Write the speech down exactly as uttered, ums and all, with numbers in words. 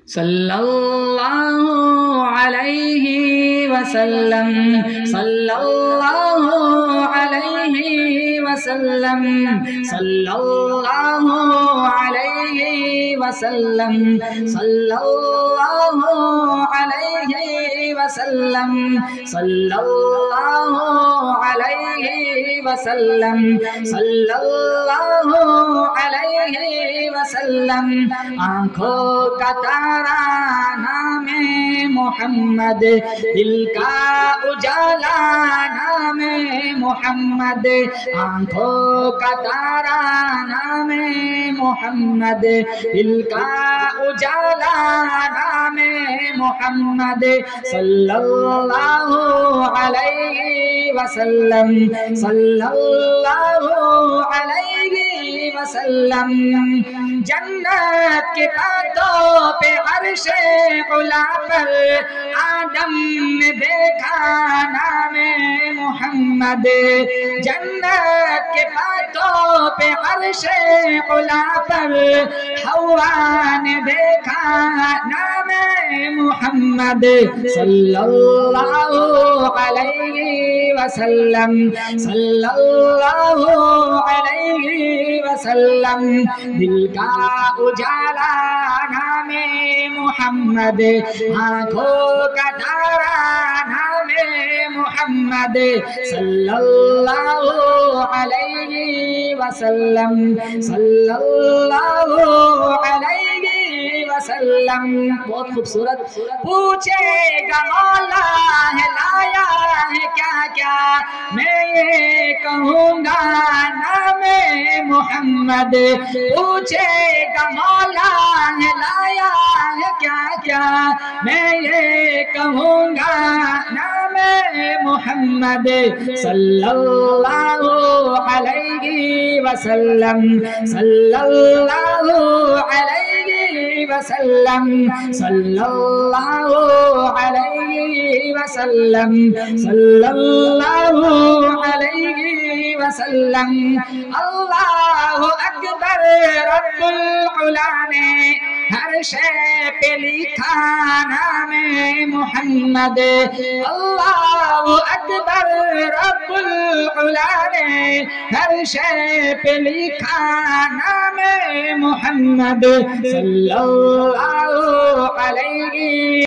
صلی اللہ علیہ وسلم، صلی اللہ علیہ وسلم، صلی اللہ علیہ وسلم، صلی اللہ علیہ وسلم، صلی اللہ علیہ وسلم، صلی اللہ علیہ وسلم۔ آنکھوں کا تارا نام محمد، دل کا اجالا نام محمد، آنکھوں کا تارا نام محمد، دل کا اجالا نام محمد، صلی اللہ علیہ وسلم، صلی اللہ علیہ وسلم۔ جنت کے پاتوں پہ عرش علا پر آدم نے دیکھا نام محمد، جنت کے پاتوں پہ عرش علا پر حوا نے دیکھا نام محمد، صلی اللہ علیہ وسلم، صلی اللہ علیہ وسلم۔ دل کا اجالا نام محمد، آنکھوں کا تارا نام محمد، صلی اللہ علیہ وسلم، صلی اللہ علیہ وسلم۔ بہت خوبصورت۔ پوچھے گا مولا ہے لایا ہے کیا کیا، میں یہ کہوں گا نام محمد، پوچھے گا مولا ہے لایا ہے کیا کیا، میں یہ کہوں گا نام محمد، صلی اللہ علیہ وسلم، صلی اللہ علیہ وسلم، صلی اللہ علیہ وسلم، صلی اللہ علیہ وسلم۔ اللہ اکبر، رب العلا نے ہر شے پہ لکھا نام محمد، اللہ اکبر، رب العلا نے ہر شے پہ لکھا نام محمد، صلی اللہ علیہ